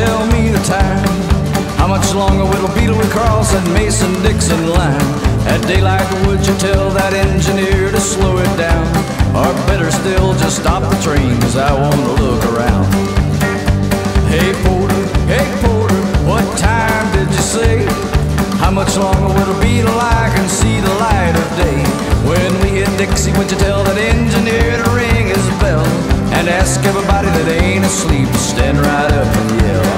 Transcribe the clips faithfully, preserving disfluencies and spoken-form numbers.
tell me the time? How much longer will Beetle we cross that Mason-Dixon line? At daylight, would you tell that engineer to slow it down? Or better still, just stop the train, cause I want to look around. Hey porter, hey porter, what time did you say? How much longer will it be till I can see the light of day? When we hit Dixie, would you tell that engineer to ring his bell? And ask everybody that ain't asleep to stand right up and yell.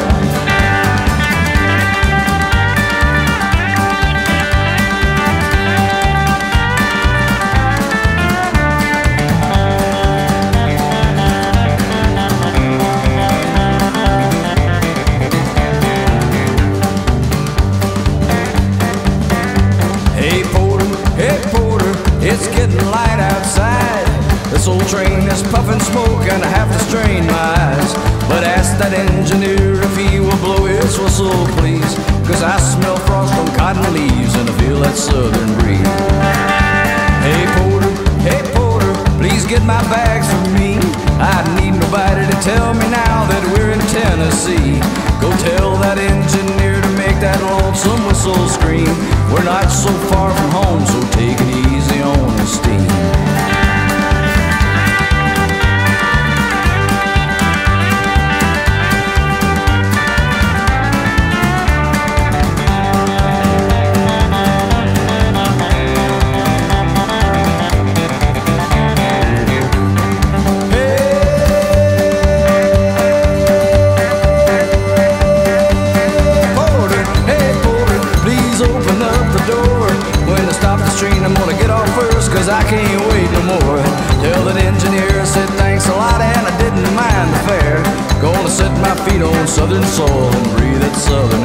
It's getting light outside. This old train is puffing smoke and I have to strain my eyes. But ask that engineer if he will blow his whistle, please, cause I smell frost on cotton leaves and I feel that southern breeze. Hey porter, hey porter, please get my bags for me. I need nobody to tell me now that we're in Tennessee. Go tell that engineer to make that lonesome whistle scream. We're not so far from home, so take it easy on the steam. I'm gonna get off first cause I can't wait no more. Tell that engineer I said thanks a lot and I didn't mind the fare. Gonna set my feet on southern soil and breathe that southern